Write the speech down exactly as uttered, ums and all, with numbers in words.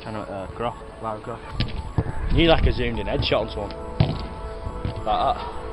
Kind of uh, graph, live graph. You need like a zoomed in headshot on someone. Like that.